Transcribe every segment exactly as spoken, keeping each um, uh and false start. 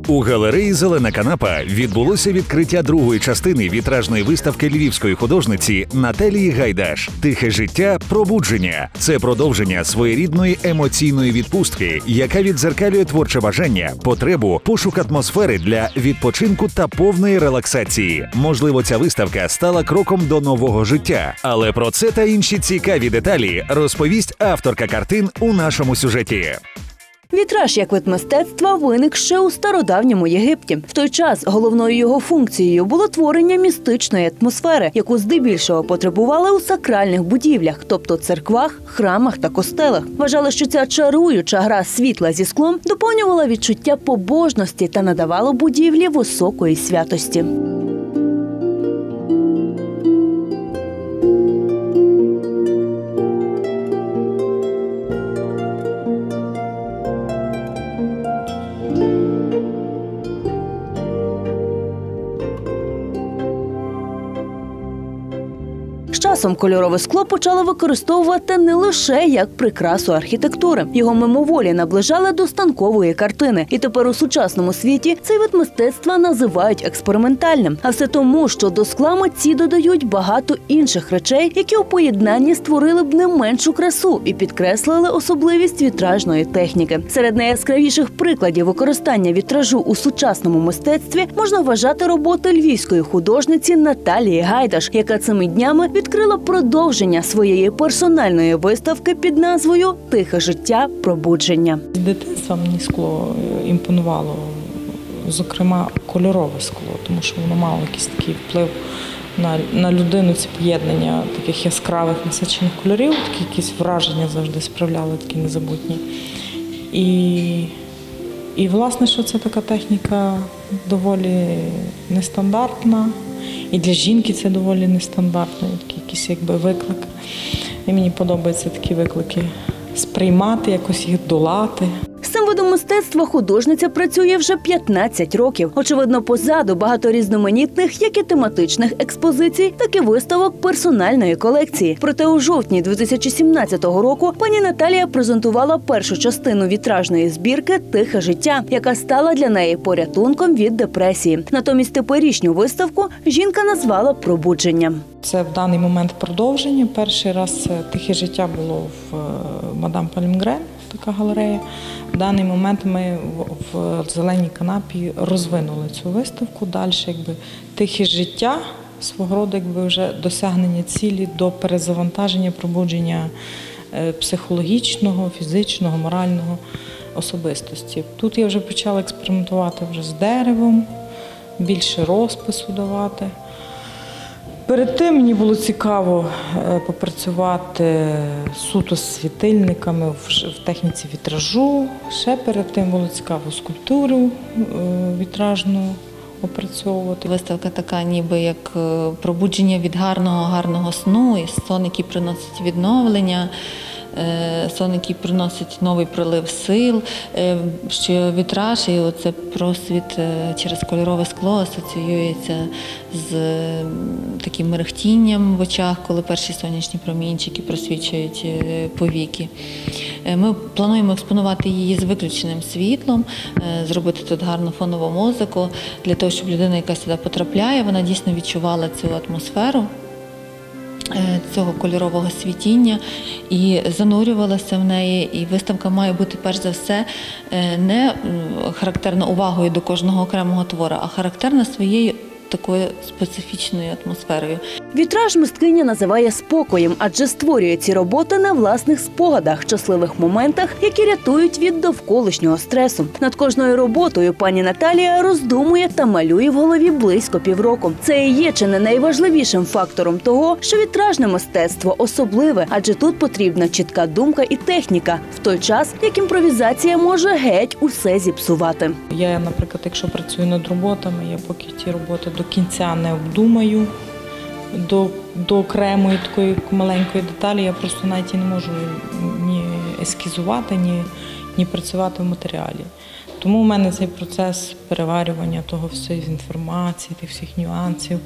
У галереї «Зелена канапа» відбулося відкриття другої частини вітражної виставки львівської художниці Наталії Гайдаш «Тихе життя. Пробудження». Це продовження своєрідної емоційної відпустки, яка віддзеркалює творче бажання, потребу, пошук атмосфери для відпочинку та повної релаксації. Можливо, ця виставка стала кроком до нового життя. Але про це та інші цікаві деталі розповість авторка картин у нашому сюжеті. Вітраж як вид мистецтва виник ще у стародавньому Єгипті. В той час головною його функцією було творення містичної атмосфери, яку здебільшого потребували у сакральних будівлях, тобто церквах, храмах та костелах. Вважали, що ця чаруюча гра світла зі склом доповнювала відчуття побожності та надавала будівлі високої святості. З часом кольорове скло почали використовувати не лише як прикрасу архітектури. Його мимоволі наближали до станкової картини. І тепер у сучасному світі цей вид мистецтва називають експериментальним. А все тому, що до скла митці додають багато інших речей, які у поєднанні створили б не меншу красу і підкреслили особливість вітражної техніки. Серед найяскравіших прикладів використання вітражу у сучасному мистецтві можна вважати роботи львівської художниці Наталії Гайдаш, яка цими днями відкрила продовження своєї персональної виставки під назвою «Тихе життя. Пробудження». З дитинства мені скло імпонувало, зокрема кольорове скло, тому що воно мало якийсь такий вплив на, на людину, це поєднання таких яскравих насичених кольорів, такі якісь враження завжди справляли, такі незабутні. І, і власне, що це така техніка доволі нестандартна. І для жінки це доволі нестандартно, такий якийсь якби виклик. І мені подобаються такі виклики сприймати, якось їх долати. З цим видом мистецтва художниця працює вже п'ятнадцять років. Очевидно, позаду багато різноманітних, як і тематичних експозицій, так і виставок персональної колекції. Проте у жовтні дві тисячі сімнадцятого року пані Наталія презентувала першу частину вітражної збірки «Тихе життя», яка стала для неї порятунком від депресії. Натомість теперішню виставку жінка назвала «Пробудженням». Це в даний момент продовження. Перший раз «Тихе життя» було в Мадам Пальмгрен, така галерея. В даний момент ми в «Зеленій канапі» розвинули цю виставку. Далі якби «Тихе життя» свого роду якби вже досягнення цілі до перезавантаження, пробудження психологічного, фізичного, морального особистості. Тут я вже почала експериментувати вже з деревом, більше розпису давати. Перед тим мені було цікаво попрацювати суто з світильниками в техніці вітражу. Ще перед тим було цікаво скульптуру вітражну опрацьовувати. Виставка така ніби як пробудження від гарного-гарного сну, і сон, який приносить відновлення, сон, який приносить новий прилив сил, що вітраж і оце просвіт через кольорове скло асоціюється з таким мерехтінням в очах, коли перші сонячні промінчики просвічують повіки. Ми плануємо експонувати її з виключеним світлом, зробити тут гарну фонову музику, для того, щоб людина, яка сюди потрапляє, вона дійсно відчувала цю атмосферу цього кольорового світіння і занурювалася в неї. І виставка має бути, перш за все, не характерна увагою до кожного окремого твора, а характерна своєю такою специфічною атмосферою. Вітраж мисткиня називає спокоєм, адже створює ці роботи на власних спогадах, щасливих моментах, які рятують від довколишнього стресу. Над кожною роботою пані Наталія роздумує та малює в голові близько півроку. Це і є чи не найважливішим фактором того, що вітражне мистецтво особливе, адже тут потрібна чітка думка і техніка, в той час, як імпровізація може геть усе зіпсувати. Я, наприклад, якщо працюю над роботами, я поки ті роботи до кінця не обдумаю, до, до окремої такої маленької деталі, я просто навіть і не можу ні ескізувати, ні, ні працювати в матеріалі. Тому у мене цей процес переварювання того всієї інформації, тих всіх нюансів.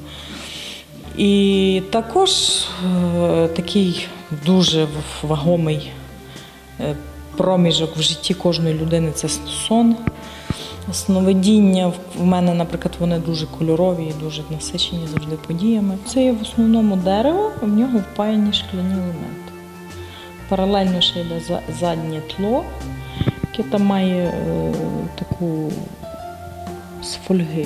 І також е, такий дуже вагомий е, проміжок в житті кожної людини – це сон. Сновидіння в мене, наприклад, вони дуже кольорові і дуже насичені завжди подіями. Це є в основному дерево, в нього впаяні шкляні елементи. Паралельно ще йде заднє тло, яке там має е, таку з фольги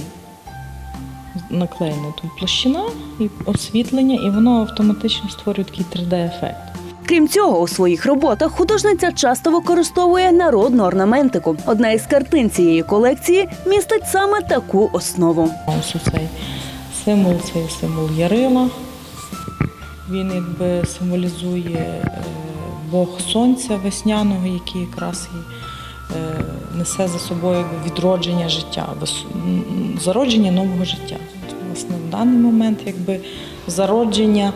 наклеєна тут площина і освітлення, і воно автоматично створює такий три де-ефект. Крім цього, у своїх роботах художниця часто використовує народну орнаментику. Одна із картин цієї колекції містить саме таку основу. Ось цей символ, це є символ Ярила. Він якби символізує Бог Сонця весняного, який якраз і несе за собою відродження життя, зародження нового життя. Власне, в даний момент якби зародження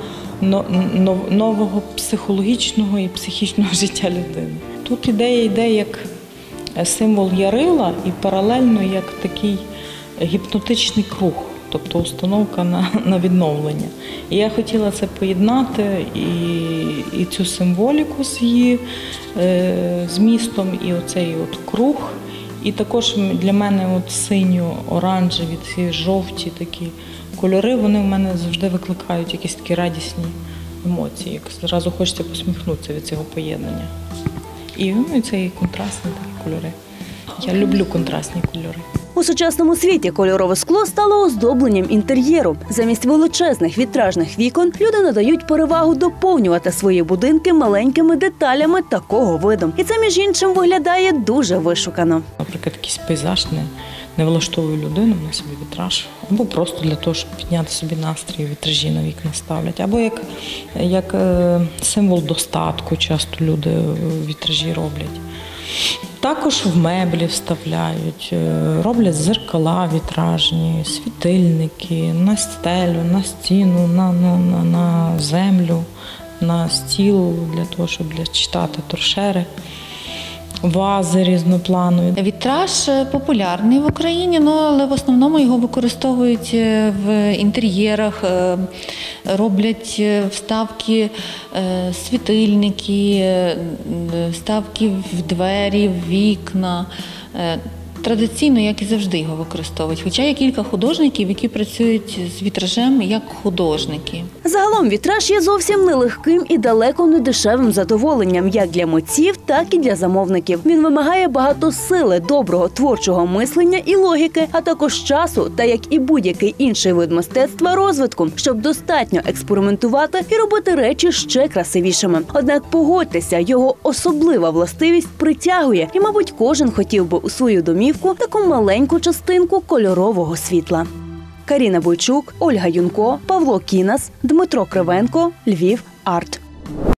нового психологічного і психічного життя людини. Тут ідея йде як символ Ярила і паралельно як такий гіпнотичний круг, тобто установка на, на відновлення. І я хотіла це поєднати і, і цю символіку з її е, змістом, і оцей от круг. І також для мене от синьо-оранжеві, ці жовті такі кольори, вони в мене завжди викликають якісь такі радісні емоції. Як зразу хочеться посміхнутися від цього поєднання. І, ну, і це і контрастні такі кольори. Я люблю контрастні кольори. У сучасному світі кольорове скло стало оздобленням інтер'єру. Замість величезних вітражних вікон люди надають перевагу доповнювати свої будинки маленькими деталями такого виду. І це, між іншим, виглядає дуже вишукано. Наприклад, якийсь пейзаж не, не влаштовує людину, на собі вітраж. Або просто для того, щоб підняти собі настрій, вітражі на вікна ставлять. Або як, як е, символ достатку часто люди вітражі роблять. Також в меблі вставляють, роблять зеркала вітражні, світильники, на стелю, на стіну, на, на, на, на землю, на стіл для того, щоб для читати торшери, вази різнопланові. Вітраж популярний в Україні, ну, але в основному його використовують в інтер'єрах, роблять вставки, світильники, вставки в двері, в вікна. Традиційно, як і завжди, його використовують. Хоча є кілька художників, які працюють з вітражем як художники. Загалом вітраж є зовсім нелегким і далеко не дешевим задоволенням як для митців, так і для замовників. Він вимагає багато сили, доброго творчого мислення і логіки, а також часу та, як і будь-який інший вид мистецтва, розвитку, щоб достатньо експериментувати і робити речі ще красивішими. Однак, погодьтеся, його особлива властивість притягує, і, мабуть, кожен хотів би у свою домівку таку маленьку частинку кольорового світла. Каріна Бойчук, Ольга Юнко, Павло Кінас, Дмитро Кривенко, Львів, Арт.